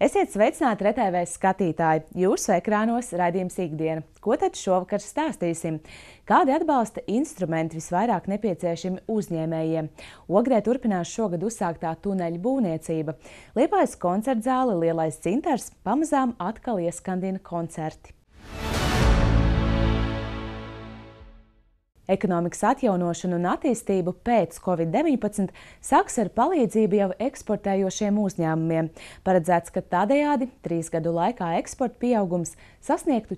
Esiet sveicināti RTV skatītāji! Jūsu ekrānos raidījums Ikdiena. Ko tad šovakar stāstīsim? Kādi atbalsta instrumenti visvairāk nepieciešami uzņēmējiem? Ogrē turpinās šogad uzsāktā tuneļa būvniecība. Liepājas koncertzāle Lielais Cintars pamazām atkal ieskandina koncerti. Ekonomikas atjaunošanu un attīstību pēc Covid-19 sāks ar palīdzību jau eksportējošiem uzņēmumiem. Paredzēts, ka tādējādi 3 gadu laikā eksporta pieaugums sasniegtu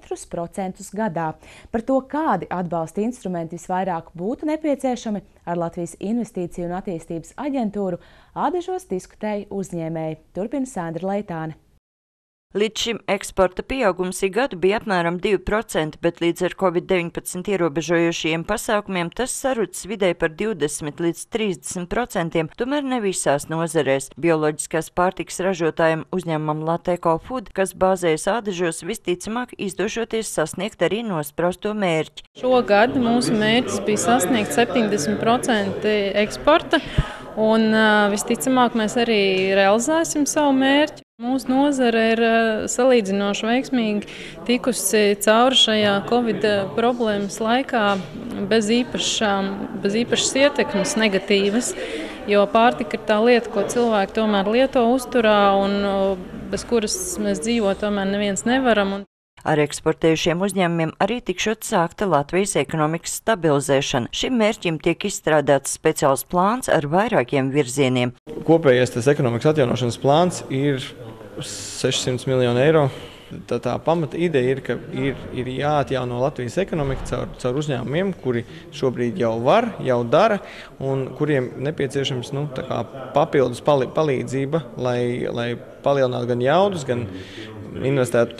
4% gadā. Par to, kādi atbalsta instrumenti visvairāk būtu nepieciešami, ar Latvijas Investīciju un attīstības aģentūru ādažos diskutēja uzņēmēji. Turpina Sandra Leitāne. Līdz šim eksporta pieaugums ik gadu bija apmēram 2%, bet līdz ar Covid-19 ierobežojošajiem pasākumiem tas sarucis vidēji par 20 līdz 30%, tomēr ne visās nozarēs. Bioloģiskās pārtikas ražotājiem uzņēmumam Lateko Food, kas bāzējas ādažos, visticamāk izdošoties sasniegt arī nosprausto mērķi. Šogad mūsu mērķis bija sasniegt 70% eksporta, un visticamāk mēs arī realizēsim savu mērķi. Mūsu nozare ir salīdzinoši veiksmīgi tikusi cauri šajā Covid problēmas laikā bez īpašas ietekmes negatīvas, jo pārtika ir tā lieta, ko cilvēki tomēr lieto uzturā un bez kuras mēs dzīvot tomēr neviens nevaram. Ar eksportējušiem uzņēmumiem arī tikšot sākta Latvijas ekonomikas stabilizēšana. Šim mērķim tiek izstrādāts speciāls plāns ar vairākiem virzieniem. Kopējais tas ekonomikas atjaunošanas plāns ir 600 miljonu eiro. Tā pamata ideja ir, ka ir jāatjauno Latvijas ekonomika caur uzņēmumiem, kuri šobrīd jau var, jau dara, un kuriem nepieciešams papildus palīdzība, lai palielinātu gan jaudus, gan investētu,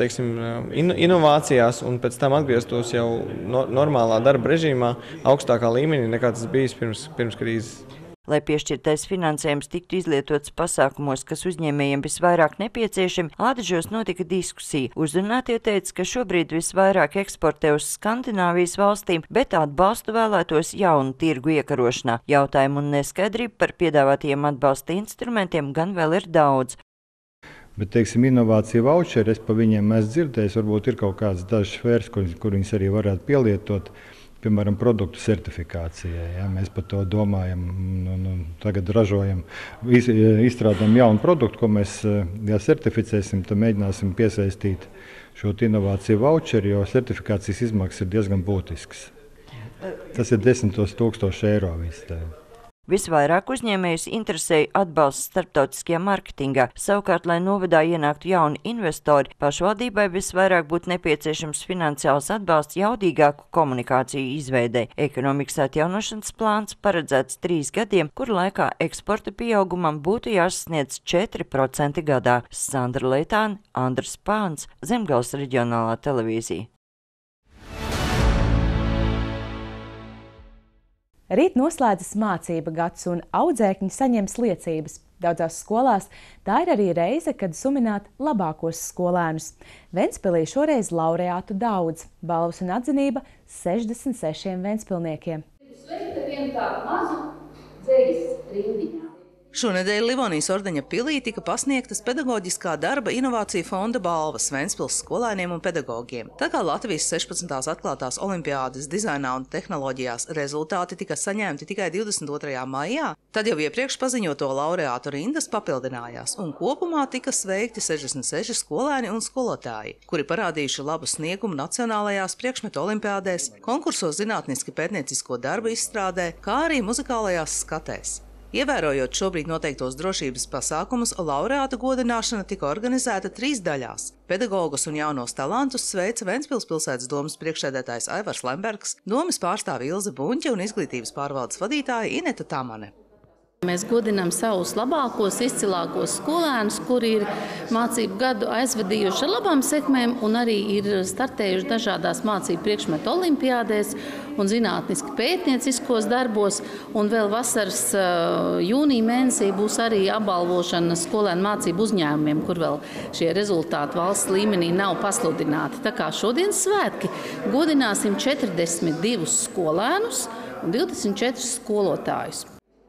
inovācijās un pēc tam atgrieztos jau normālā darba režīmā augstākā līmenī, nekā tas bijis pirms krīzes. Lai piešķirtais finansējums tiktu izlietots pasākumos, kas uzņēmējiem visvairāk nepieciešami, ādažos notika diskusija. Uzrunātie teica, ka šobrīd visvairāk eksportē uz Skandināvijas valstīm, bet atbalstu vēlētos jaunu tirgu iekarošanā. Jautājumu un neskaidrību par piedāvātajiem atbalsta instrumentiem gan vēl ir daudz. Bet, inovācija voucheri, es pa viņiem esmu dzirdējis, varbūt ir kaut kādas dažas sfēras, kur viņas arī varētu pielietot. Piemēram, produktu certifikācijai. Ja, mēs par to domājam, tagad ražojam, izstrādājam jaunu produktu, ko mēs certificēsim, tad mēģināsim piesaistīt šo inovāciju voucheri, jo certifikācijas izmaksas ir diezgan būtiskas. Tas ir 10 000 eiro viss. Visvairāk uzņēmējus interesēja atbalsts starptautiskajā mārketingā. Savukārt, lai novadā ienāktu jauni investori, pašvaldībai visvairāk būtu nepieciešams finansiāls atbalsts jaudīgāku komunikāciju izveidei. Ekonomikas atjaunošanas plāns paredzēts 3 gadiem, kur laikā eksporta pieaugumam būtu jāsasniedz 4% gadā. Sandra Leitāne, Andris Pāns, Zemgales reģionālā televīzija. Rīt noslēdzas mācība gads un audzēkņi saņems liecības. Daudzās skolās tā ir arī reize, kad sumināt labākos skolēnus. Ventspilī šoreiz laureātu daudz. Balvas un atzinība 66 ventspilniekiem. Sveikta vienu tādu mazu dzejas rindiņā. Šonedēļ Livonijas ordeņa pilī tika pasniegtas pedagoģiskā darba inovāciju fonda balvas Ventspils skolēniem un pedagogiem. Tā kā Latvijas 16. atklātās olimpiādes dizainā un tehnoloģijās rezultāti tika saņemti tikai 22. maijā, tad jau iepriekš paziņoto laureātu rindas papildinājās, un kopumā tika sveikti 66 skolēni un skolotāji, kuri parādījuši labu sniegumu nacionālajās priekšmetu olimpiādēs, konkursos zinātniski pētniecisko darbu izstrādē, kā arī muzikālajās skatēs. Ievērojot šobrīd noteiktos drošības pasākumus, laureāta godināšana tika organizēta 3 daļās. Pedagogus un jaunos talantus sveica Ventspils pilsētas domas priekšsēdētājs Aivars Lembergs, domas pārstāve Ilze Buņķe un izglītības pārvaldes vadītāja Ineta Tamane. Mēs godinām savus labākos, izcilākos skolēnus, kuri ir mācību gadu aizvadījuši ar labām sekmēm un arī ir startējuši dažādās mācību priekšmetu olimpiādēs un zinātniski pētnieciskos darbos. Un vēl vasaras jūnija mēnesī būs arī apbalvošana skolēnu mācību uzņēmumiem, kur vēl šie rezultāti valsts līmenī nav pasludināti. Tā kā šodienas svētki godināsim 42 skolēnus un 24 skolotājus.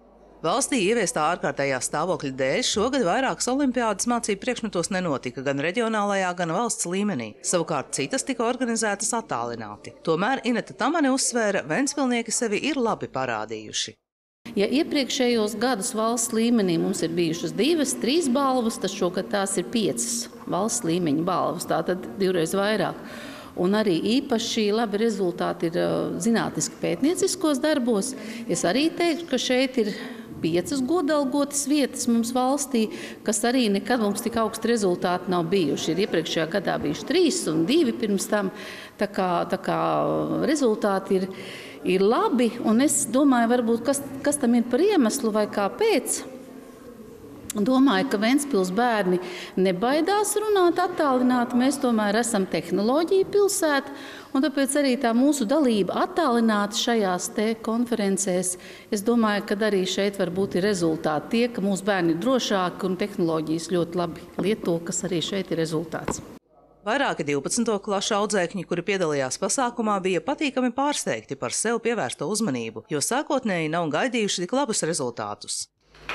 Valstī ieviestā ārkārtējā stāvokļa dēļ šogad vairākas olimpiādas mācību priekšmetos nenotika gan reģionālajā, gan valsts līmenī. Savukārt citas tika organizētas attālināti. Tomēr Ineta Tamane uzsvēra, ventspilnieki sevi ir labi parādījuši. Ja iepriekšējos gadus valsts līmenī mums ir bijušas 2, 3 balvas, tad šogad tās ir 5 valsts līmeņa balvas, tātad 2 reiz vairāk. Un arī īpaši labi rezultāti ir zinātniski pētnieciskos darbos. Es arī teiktu, ka šeit ir 5 godalgotas vietas mums valstī, kas arī nekad mums tik augsti rezultāti nav bijuši. Ir iepriekšējā gadā bijuši 3 un 2 pirms tam, tā kā rezultāti ir labi. Un es domāju, varbūt, kas tam ir par iemeslu vai kāpēc. Domāju, ka Ventspils bērni nebaidās runāt attālināti. Mēs tomēr esam tehnoloģija pilsēta, un tāpēc arī tā mūsu dalība attālināti šajās te konferencēs. Es domāju, ka arī šeit varbūt ir rezultāti tie, ka mūsu bērni ir drošāki un tehnoloģijas ļoti labi lieto, kas arī šeit ir rezultāts. Vairāki 12. klašu audzēkņi, kuri piedalījās pasākumā, bija patīkami pārsteigti par sev pievērsto uzmanību, jo sākotnēji nav gaidījuši tik labus rezultātus.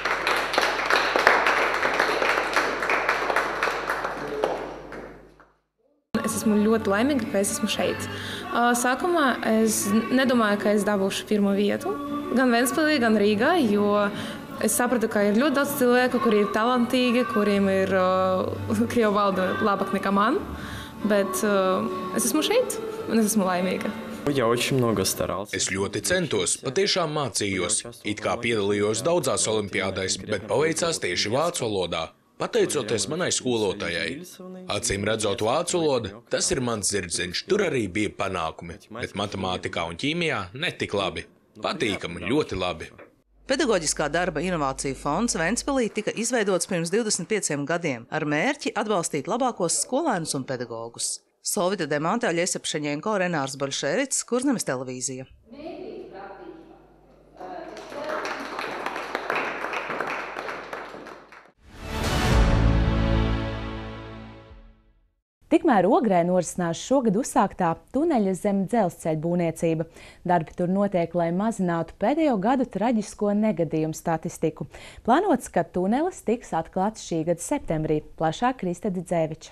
Es esmu ļoti laimīga, ka es esmu šeit. Sākumā es nedomāju, ka es dabūšu pirmo vietu, gan Ventspilī, gan Rīgā, jo es sapratu, ka ir ļoti daudz cilvēku, kuri ir talantīgi, kuriem ir krievu valoda labāk nekā man, bet es esmu šeit un es esmu laimīga. Es ļoti centos, patiešām mācījos. It kā piedalījos daudzās olimpiādēs, bet paveicās tieši vācu valodā. Pateicoties manai skolotājai. Acīm redzot vācu valodu, tas ir mans sirdsdziņš. Tur arī bija panākumi, bet matemātikā un ķīmijā netik labi. Patīkami, ļoti labi. Pedagoģiskā darba inovāciju fonds Ventspilī tika izveidots pirms 25 gadiem ar mērķi atbalstīt labākos skolēnus un pedagogus. Solvita Demante, Aļesa Pšeņenko, Renārs Boļševits, Kurzemes televīzija. Tikmēr Ogrē norisinās šogad uzsāktā tuneļa zem dzelzceļa būvniecība. Darbi tur notiek, lai mazinātu pēdējo gadu traģisko negadījumu statistiku. Plānots, ka tunelis tiks atklāts šī gada septembrī. Plašāk Krista Dzidzēviča.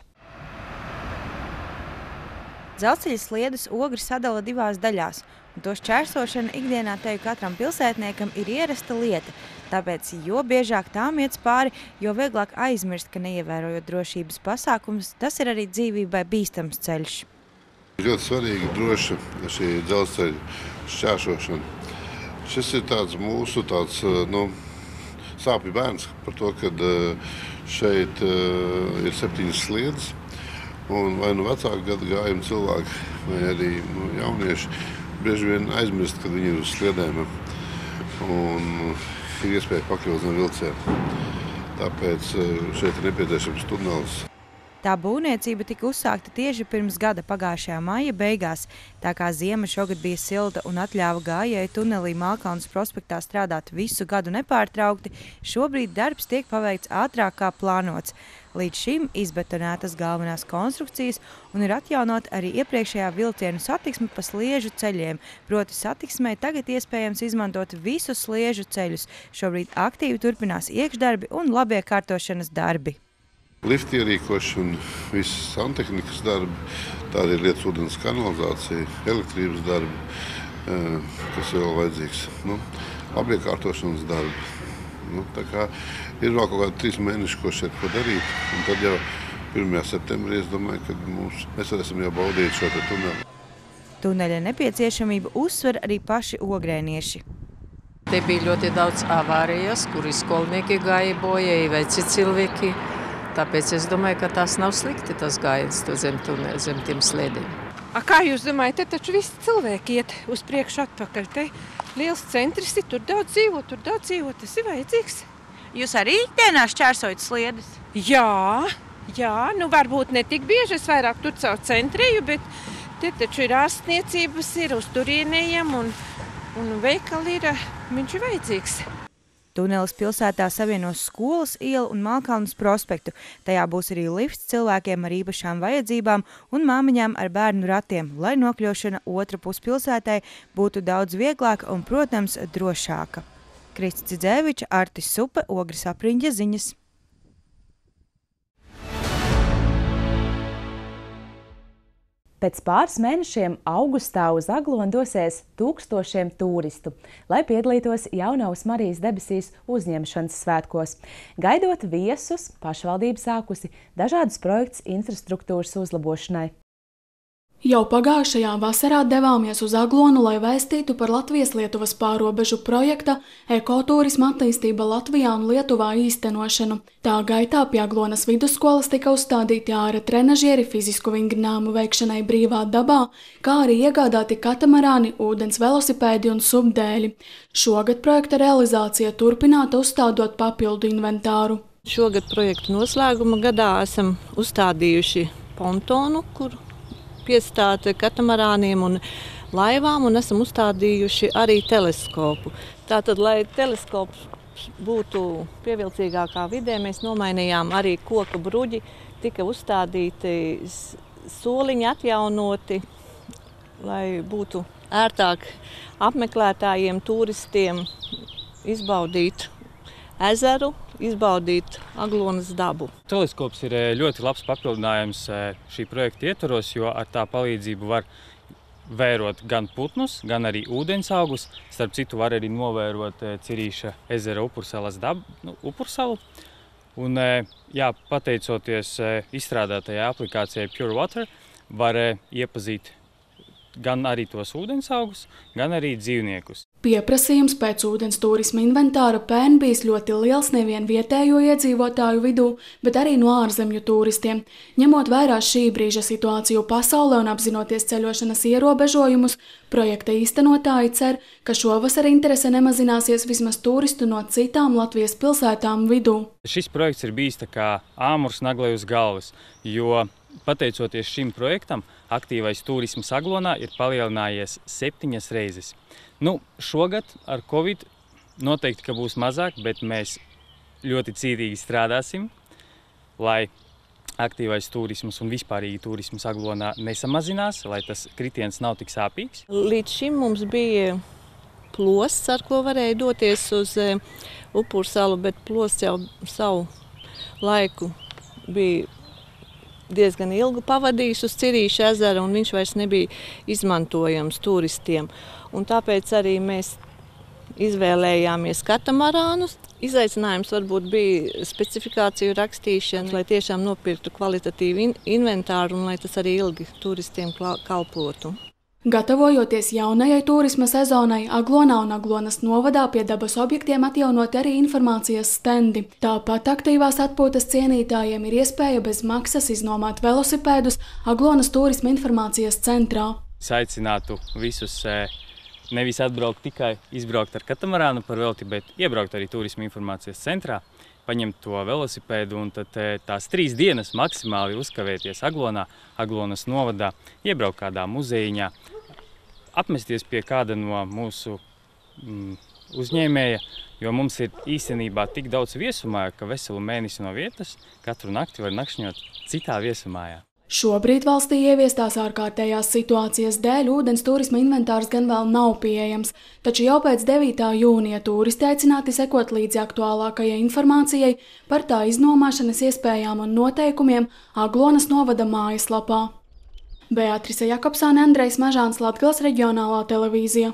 Dzelzceļa sliedus Ogri sadala 2 daļās, un to šķērsošana ikdienā teju katram pilsētniekam ir ierasta lieta. Tāpēc, jo biežāk tām iet pāri, jo vieglāk aizmirst, ka neievērojot drošības pasākumus, tas ir arī dzīvībai bīstams ceļš. Ļoti svarīgi droša šī dzelzceļa šķērsošana. Šis ir mūsu sāpju bērns par to, ka šeit ir 7 sliedes, un vai vecāku gadu gājumu cilvēki, vai arī jaunieši bieži vien aizmirst, kad viņi ir uz sliedēm. Un ir iespēja pakļūt zem vilciena. Tāpēc šeit ir nepieciešams tunelis. Tā būvniecība tika uzsākta tieši pirms gada pagājušajā maija beigās. Tā kā ziema šogad bija silta un atļāva gājēju tunelī Mālkalnes prospektā strādāt visu gadu nepārtraukti, šobrīd darbs tiek paveikts ātrāk kā plānots. Līdz šim izbetonētas galvenās konstrukcijas un ir atjaunot arī iepriekšējā vilcienu satiksme pa sliežu ceļiem. Proti satiksmē tagad iespējams izmantot visus sliežu ceļus. Šobrīd aktīvi turpinās iekšdarbi un labiekārtošanas darbi. Lifti ierīkošana, visas santehnikas darbi, tāda ir lietas ūdens kanalizācija, elektrības darbi, kas vēl vajadzīgs. Labiekārtošanas darbi. Tā kā ir vēl kaut kādi 3 mēneši, ko šeit ko darīt. Un tad jau 1. septembrī, es domāju, ka mēs varēsim jau baudīt šo tuneli. Tuneļa nepieciešamību uzsver arī paši ogrēnieši. Te bija ļoti daudz avārijas, kuri skolnieki gāja bojā, vai citi cilvēki. Tāpēc es domāju, ka tas nav slikti, tas gājiens zem tiem slēdiem. Kā jūs domājat, te taču visi cilvēki iet uz priekšu atpakaļ. Te liels centrs ir, tur daudz dzīvo, tas ir vajadzīgs. Jūs arī ikdienā šķērsojat sliedes? Jā, varbūt ne tik bieži, es vairāk tur caur centrēju, bet te taču ir ārstniecības, ir uz turienējiem un veikali ir, viņš ir vajadzīgs. Tunelis pilsētā savienos Skolas ielu un Mālkalnes prospektu. Tajā būs arī lifts cilvēkiem ar īpašām vajadzībām un māmiņām ar bērnu ratiem, lai nokļūšana otra pus pilsētai būtu daudz vieglāka un, protams, drošāka. Kristis Dzidzēviča, Artis Supe, Ogris Apriņģa ziņas. Pēc pāris mēnešiem augustā uz Aglonu dosies tūkstošiem turistu, lai piedalītos Jaunavas Marijas debesīs uzņemšanas svētkos. Gaidot viesus, pašvaldība sākusi dažādus projektus infrastruktūras uzlabošanai. Jau pagājušajā vasarā devāmies uz Aglonu, lai vēstītu par Latvijas-Lietuvas pārrobežu projekta ekoturisma attīstība Latvijā un Lietuvā īstenošanu. Tā gaitā pie Aglonas vidusskolas tika uzstādīti āra trenažieri fizisku vingrinājumu veikšanai brīvā dabā, kā arī iegādāti katamarāni, ūdens velosipēdi un subdēļi. Šogad projekta realizācija turpināta uzstādot papildu inventāru. Šogad projekta noslēguma gadā esam uzstādījuši pontonu, kur piestāti katamarāniem un laivām, un esam uzstādījuši arī teleskopu. Tātad, lai teleskops būtu pievilcīgākā vidē, mēs nomainījām arī koka bruģi, tika uzstādīti soliņi atjaunoti, lai būtu ērtāk apmeklētājiem, turistiem izbaudīt ezeru, izbaudīt Aglonas dabu. Teleskops ir ļoti labs papildinājums šī projekta ietvaros, jo ar tā palīdzību var vērot gan putnus, gan arī ūdensaugus. Starp citu var arī novērot Cirīša ezera upursalu. Un, pateicoties izstrādātajai aplikācijai Pure Water, var iepazīt gan arī tos ūdensaugus, gan arī dzīvniekus. Pieprasījums pēc ūdens turisma inventāra pērn bijis ļoti liels nevien vietējo iedzīvotāju vidū, bet arī no ārzemju turistiem. Ņemot vērā šī brīža situāciju pasaulē un apzinoties ceļošanas ierobežojumus, projekta īstenotāji cer, ka šovasar interese nemazināsies vismaz turistu no citām Latvijas pilsētām vidū. Šis projekts ir bijis tā kā āmurs naglai uz galvas, jo pateicoties šim projektam, aktīvais turisms Aglonā ir palielinājies 7 reizes. Šogad ar Covid noteikti, ka būs mazāk, bet mēs ļoti cītīgi strādāsim, lai aktīvais turisms un vispārīgi turisms Aglonā nesamazinās, lai tas kritiens nav tik sāpīgs. Līdz šim mums bija plosts, ar ko varēja doties uz Upursalu, bet plosts jau savu laiku bija diezgan ilgu pavadījis uz Cirīša ezera, un viņš vairs nebija izmantojams turistiem. Un tāpēc arī mēs izvēlējāmies katamarānus. Izaicinājums varbūt bija specifikāciju rakstīšana, lai tiešām nopirktu kvalitatīvu inventāru un lai tas arī ilgi turistiem kalpotu. Gatavojoties jaunajai turisma sezonai, Aglonā un Aglonas novadā pie dabas objektiem atjaunoti arī informācijas stendi. Tāpat aktīvās atpūtas cienītājiem ir iespēja bez maksas iznomāt velosipēdus Aglonas turisma informācijas centrā. Es aicinātu visus nevis atbraukt tikai izbraukt ar katamarānu par velti, bet iebraukt arī turisma informācijas centrā, paņemt to velosipēdu un tad tās 3 dienas maksimāli uzkavēties Aglonā, Aglonas novadā, iebraukt kādā muzejiņā, apmesties pie kāda no mūsu uzņēmēja, jo mums ir īstenībā tik daudz viesumāju, ka veselu mēnesi no vietas katru nakti var nakšņot citā viesumājā. Šobrīd valstī ieviestās ārkārtējās situācijas dēļ ūdens turisma inventārs gan vēl nav pieejams, taču jau pēc 9. jūnija turisti aicināti sekot līdzi aktuālākajai informācijai par tā iznomāšanas iespējām un noteikumiem Aglonas novada mājaslapā. Beatrice Jakobsāne, Andrejs Mažāns, Latgales reģionālā televīzija.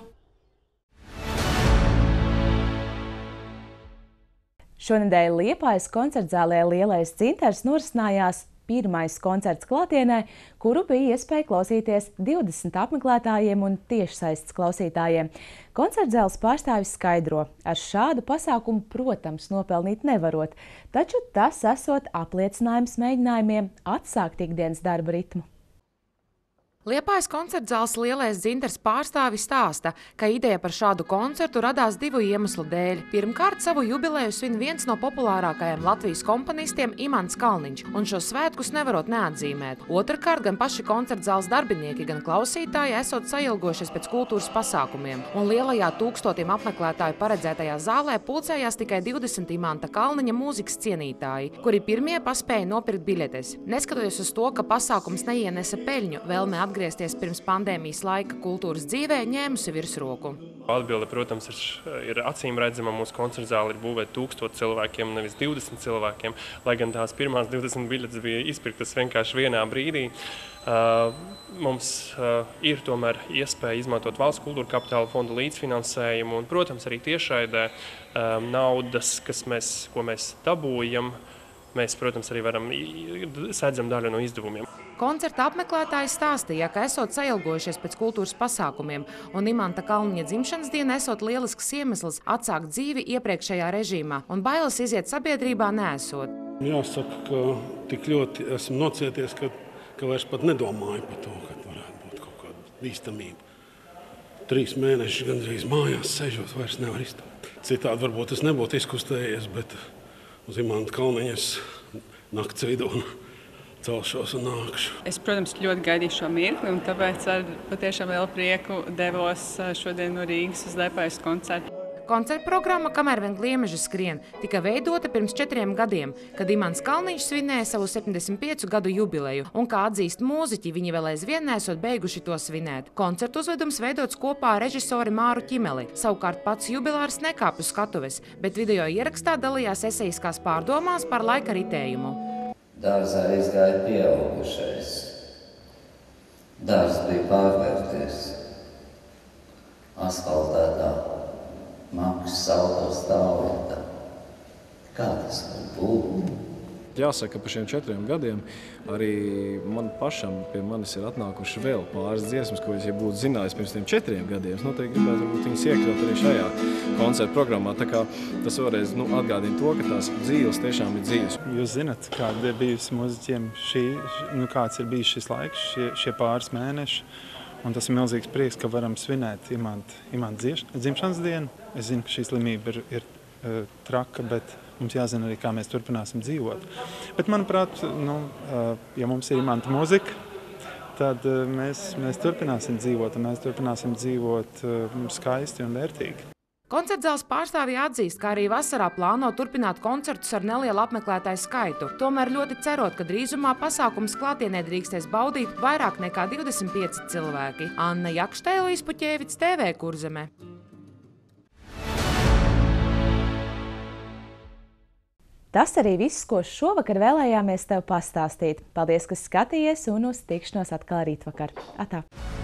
Šonedēļ Liepājas koncertzālē Lielais Dzintars norisinājās pirmais koncerts klātienē, kuru bija iespēja klausīties 20 apmeklētājiem un tiešsaistes klausītājiem. Koncertzāles pārstāvis skaidro, ar šādu pasākumu, protams, nopelnīt nevarot, taču tas esot apliecinājums mēģinājumiem atsākt ikdienas darba ritmu. Liepājas koncertzāles Lielais Dzintars pārstāvis stāsta, ka ideja par šādu koncertu radās 2 iemeslu dēļ. Pirmkārt, savu jubileju svin viens no populārākajiem Latvijas komponistiem Imants Kalniņš, un šo svētkus nevarot neatzīmēt. Otrkārt, gan paši koncertzāles darbinieki, gan klausītāji esot sailgošies pēc kultūras pasākumiem, un lielajā tūkstotiem apmeklētāju paredzētajā zālē pulcējās tikai 20 Imanta Kalniņa mūzikas cienītāji, kuri pirmie paspēja nopirkt biļetes. Neskatoties uz to, ka pasākums neienesa peļņu, vēlme atgriezties pirms pandēmijas laika kultūras dzīvē ņēmusi virsroku. Atbilde, protams, ir acīm redzama. Mūsu koncerta zāle ir būvēta 1000 cilvēkiem, nevis 20 cilvēkiem, lai gan tās pirmās 20 biļetes bija izpirktas vienkārši vienā brīdī. Mums ir tomēr iespēja izmantot valsts kultūra kapitāla fonda līdzfinansējumu un, protams, arī tiešraidē naudas, ko mēs dabūjam. Mēs, protams, arī sēdzam daļu no izdevumiem. Koncerta apmeklētāji stāstīja, ka esot sailgojušies pēc kultūras pasākumiem, un Imanta Kalniņa dzimšanas diena esot lielisks iemesls atsākt dzīvi iepriekšējā režīmā, un bailes iziet sabiedrībā neesot. Jāsaka, ka tik ļoti esmu nocieties, ka vairs pat nedomāju par to, ka varētu būt kaut kāda bīstamība. 3 mēnešus gandrīz mājās sežot, vairs nevar izturēt. Citādi varbūt es nebūtu izkustējies, bet uz Imanta Kalniņas nakts vidū celšos un nākšu. Es, protams, ļoti gaidīju šo mirkli, un tāpēc ar patiešām lielu prieku devos šodien no Rīgas uz Liepājas koncertu. Koncerta programma, kamēr vien gliemeži skrien, tika veidota pirms 4 gadiem, kad Imants Kalniņš svinēja savu 75 gadu jubileju, un, kā atzīst mūziķi, viņi vēl aizvien nesot beiguši to svinēt. Koncertu uzvedums veidots kopā ar režisori Māru Ķimeli. Savukārt pats jubilārs nekāp uz skatuves, bet video ierakstā dalījās esejiskās pārdomās par laika ritējumu. Dārzā izgāja pieaugušais. Dārzs bija pārvērties. Asfaltētā Makas autostāvvietā. Kā tas var būt? Jāsaka, par šiem 4 gadiem arī man pašam pie manis ir atnākuši vēl pāris dziesmas, ko es, ja būtu zinājis pirms tiem 4 gadiem, es noteikti gribētu viņas iekļaut arī šajā koncerta programmā. Tā kā tas vēlreiz atgādina to, ka tās dzīves tiešām ir dzīves. Jūs zināt, kāda ir bijusi mūziķiem kāds ir bijis šis laiks, šie pāris mēneši. Un tas ir milzīgs prieks, ka varam svinēt Imanta dzimšanas dienu. Es zinu, ka šī slimība ir traka, bet mums jāzina arī, kā mēs turpināsim dzīvot. Bet, manuprāt, ja mums ir Imanta mūzika, tad mēs turpināsim dzīvot, un mēs turpināsim dzīvot skaisti un vērtīgi. Koncertzāles pārstāvji atzīst, ka arī vasarā plāno turpināt koncertus ar nelielu apmeklētāju skaitu. Tomēr ļoti cerot, ka drīzumā pasākums klātienē drīkstēs baudīt vairāk nekā 25 cilvēki. Anna Jakštēla, Līsas Puķēvics, TV Kurzeme. Tas arī viss, ko šovakar vēlējāmies tev pastāstīt. Paldies, ka skatījies, un uz tikšanos atkal rītvakar. Atā!